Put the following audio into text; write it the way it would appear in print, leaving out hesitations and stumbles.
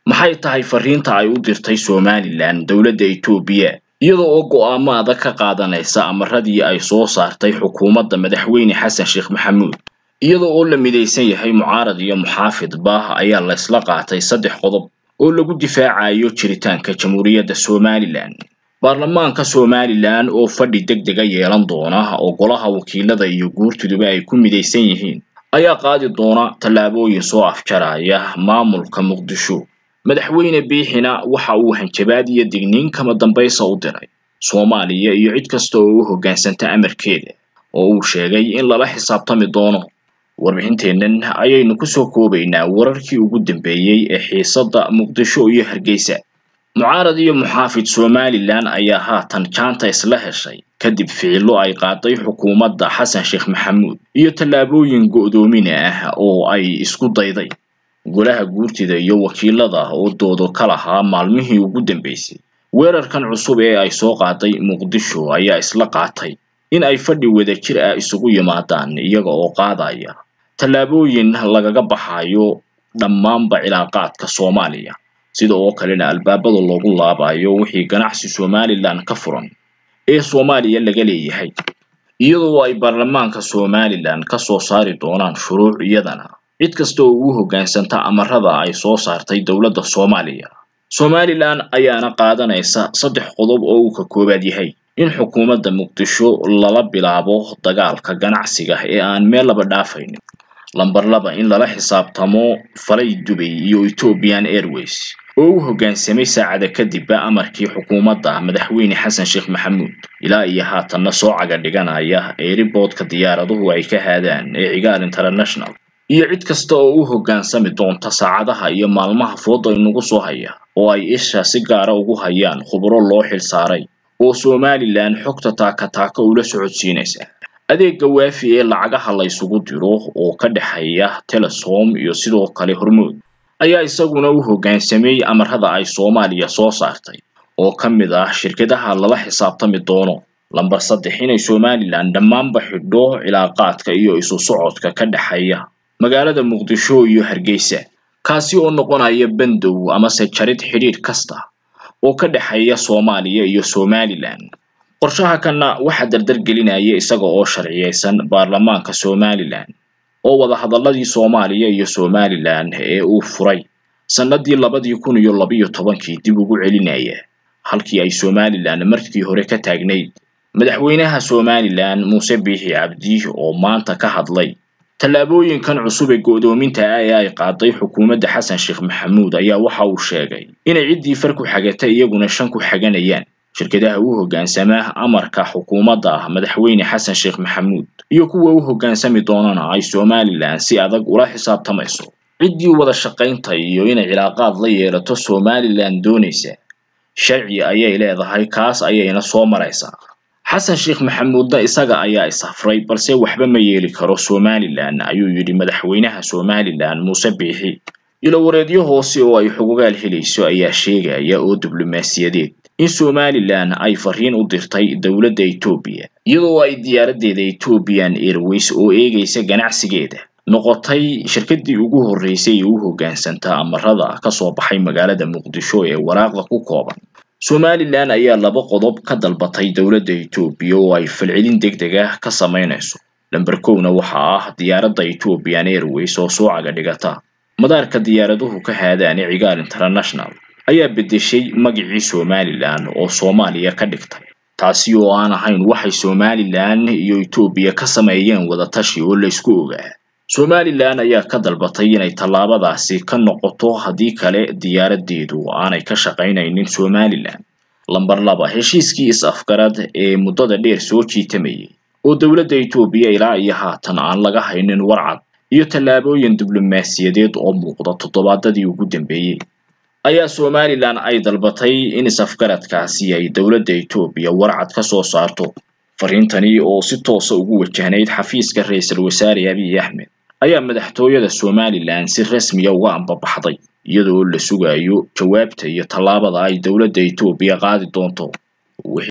maxay tahay fariinta ay u dirtay Somaliland dawladda Itoobiya iyadoo oo go'aamo adag ka qaadanaysa amaradii ay soo saartay xukuumadda madaxweyne Xasan Sheekh Maxamuud iyadoo oo la midaysan yahay mucaarad iyo muxaafidba ayaa la isla qaatay 3 qodob oo lagu difaacayo jiritaanka Jamhuuriyadda Somaliland. Baarlamaanka Somaliland oo fadhi degdeg ah yeelan doona oo golaha wakiilada iyo guurtiduba ay ku midaysan yihiin ayaa qaadi doona tallaabooyin soo afjaraya maamulka Muqdisho. Madaxweyne Biixina waxa uu hanjabaad iyo digniin kama dambaysa u diray Soomaaliya iyo cid kasta oo u hoggaansanta amarkeeda oo uu sheegay in lala xisaabtami doono. Warbixinteennan ayaynu ku soo koobaynaa wararkii ugu dambeeyay ee xiisadda Muqdisho iyo Hargeysa. Mucaarad iyo muxaafid Somaliland ayaa haatan jaanta isla heshay kadib ficilo ay qaaday xukuumadda Xasan Sheekh Maxamuud iyo tallaabooyin go'doomin ah oo ay isku dayday. Golaha guurtida iyo wakiilada oo doodo kala ahaa maalmihii ugu dambeysay weerarkan cusub ee ay soo qaaday Muqdisho ayaa isla qaatay in ay fadhi wadajir ah isugu yimaadaan iyaga oo qaadaya tallaabooyin lagaga baxayo dhammaanba cilaaqaadka Soomaaliya sidoo kalena albaabada loogu laabayo wixii ganacsi Somaliland ka furan ee Soomaaliya laga leeyahay iyadoo ay baarlamaanka Somaliland ka soo saari doonaan shuruuc iyadana cid kasta oo u hoggaansanta amarada ay soo saartay dawladda Soomaaliya. Somaliland ayaana qaadanaysa 3 qodob oo uu ka kooban yahay in xukuumadda Muqdisho lala bilaabo dagaalka ganacsiga ee aan meel laba dhaafayn. Lambar 2 in lala xisaabtamo Falay Dubai iyo Ethiopian Airways oo u hoggaansamay saacada kadib amarkii xukuumadda madaxweyne Xasan Sheekh Maxamuud ilaa iyo haatan soo caga dhiganaya airportka diyaaraduhu ay ka haadaan ee Cigaal International iyo cid kasta oo u hoggaansami doonta saacadaha iyo maalmaha foodo inagu soo haya oo ay isha si gaar ah ugu hayaan khubaro loo xil saaray oo Somaliland xogta taaka ula socodsiinaysa. Adeegga waafi ee lacagaha la isugu diro oo ka dhaxeeya Telesom iyo sidoo kale Hormuud ayaa isaguna u hoggaansamay amarada ay Soomaaliya soo saartay oo kamid ah shirkadaha lala xisaabtami doono. Lambar 3 in Somaliland dhammaanba xidho cilaaqaadka iyo isu socodka ka dhaxeeya magaalada Muqdisho iyo Hargeysa kaasi oo noqonaya bandow ama jarid xiriir kasta oo ka dhaxeeya Soomaaliya iyo Somaliland. qorshaha kana waxa dardar gelinaya isaga oo sharciyeysan baarlamaanka Somaliland oo wada hadaladii Soomaaliya iyo Somaliland ee uu furay sanadii 2012 dib ugu celinaya halkii ay Somaliland markii hore ka taagnayd. Madaxweynaha Somaliland Muuse Biixi Cabdi oo maanta ka hadlay tallaabooyinkan cusub ee go'doominta ah ee ay qaaday xukuumadda Xasan Sheekh Maxamuud ayaa waxa uu sheegay inay ciidii farku xagatay iyaguna shan ku xaganayaan shirkadaha u hoggaansama amarka xukuumadda madaxweyne Xasan Sheekh Maxamuud iyo kuwa u hoggaansami doonana ay Somaliland si adag ula xisaabtamayso. ciddii wada shaqaynta iyo inay cilaaqaad la yeelato Somaliland doonaysa sharci ayay leedahay kaas ayayna soo maraysaa. Xasan Sheekh Maxamuud isaga ayaa isafray balse waxba ma yeeli karo Somaliland ayuu yiri madaxweynaha Somaliland Muuse Biixi. ilo wareedyo hoose oo ay xuquuqaal helayso ayaa sheegaya oo diblomaasiyadeed in Somaliland ay fariin u dirtay dawladda Itoobiya iyadoo ay diyaaradeeda Ethiopian Airways oo eegaysa ganacsigeeda noqotay shirkadii ugu horeysay ee u hoggaansanta amarada ka soo baxay magaalada Muqdisho ee waraaqda ku kooban. Somaliland ayaa 2 qodob ka dalbatay dawladda Itoobiya oo ay falcelin degdeg ah ka sameynayso. Lambar 1 waxa ah diyaaradda Ethiopian Airways oo soo caga dhigata madaarka diyaaraduhu ka haadaan Cigaal International ayaa bedeshay magacii Somaliland oo Soomaaliya ka dhigtay taasi oo aan ahayn waxay Somaliland iyo Itoobiya ka sameeyeen wada tashi oo la isku ogaa. Somaliland ayaa ka dalbatay inay tallaabadaasi ka noqoto hadii kale diyaaradeedu aanay ka shaqaynaynin Somaliland. Lambar 2 heshiiskii is-afgarad ee muddada dheer soo jiitamayay oo dawladda Itoobiya ilaa iyo haatan aan laga haynin warcad iyo tallaabooyin diblomaasiyadeed oo muuqda toddobaadadii ugu dambeeyay ayaa Somaliland ay dalbatay in is-afgaradkaasi ay dawladda Itoobiya warcad ka soo saarto. Fariintani oo si toos ah ugu wajahnayd xafiiska ra'iisul wasaare Abiy Ahmed ayaa madaxtooyada Somaliland si rasmi ah uga ambabaxday iyadoo la sugayo jawaabta iyo tallaabada ay dawladda Itoobiya qaadi doonto.